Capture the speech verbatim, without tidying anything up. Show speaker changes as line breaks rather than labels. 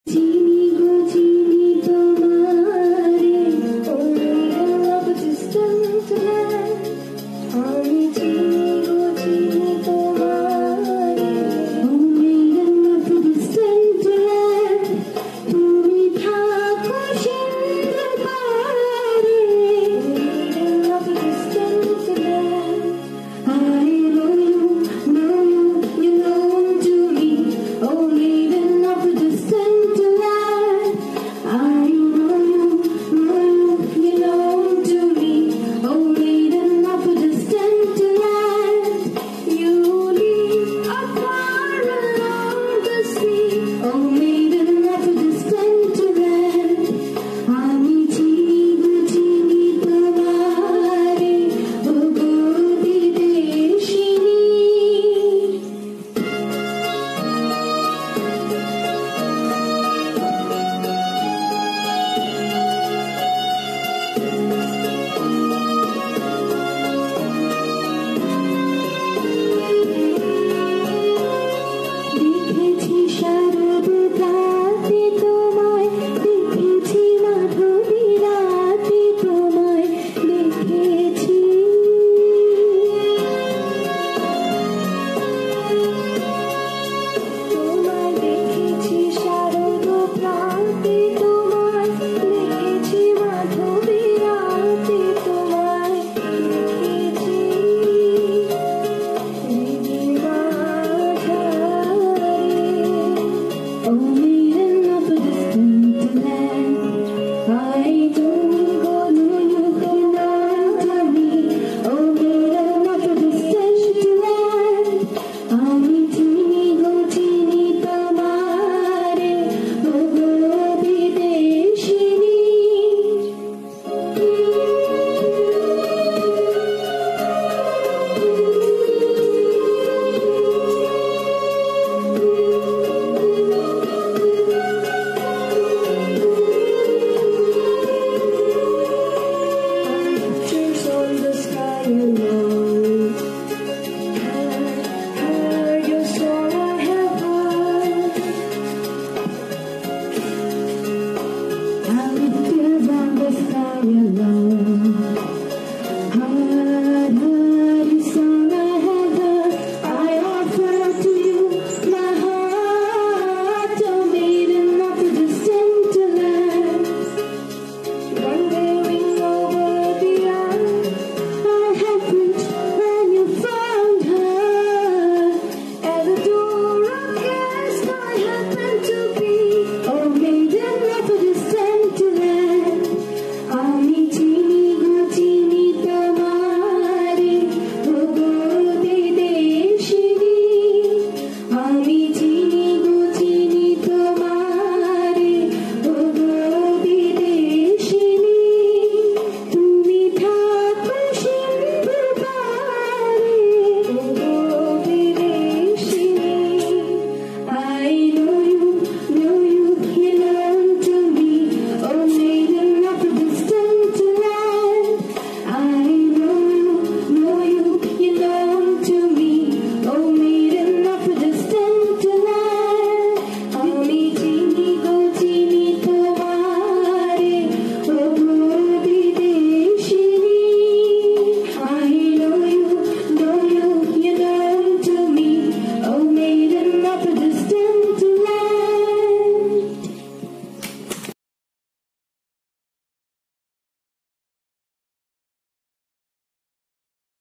chini go chini tomare, oh made in love distant land. Ami chini go chini tomare, oh made in love distant land. Tumi tha kushin pare, made in love distant land. I know you, know you, you know to me, oh made in love distant land. I know you, know you, you know to me, oh made in love distant land. You live afar along the sea, oh made in love distant land. Ami chini go chini tomare, oh godi deshini. দেখেছি শারদ রাতে তোমায়, দেখেছি মাধবী রাতে তোমায়, দেখেছি তোমায়, দেখেছি শারদ রাতে তোমায়, দেখেছি মাধবী রাতে তোমায়, দেখেছি oh made in love distant land. I don't go no you can to me, oh made in love distant land. Ami chini go chini tomare, oh godi deshini. Pictures on the sky alone, heard your song I have heard. I pictures on the sky alone.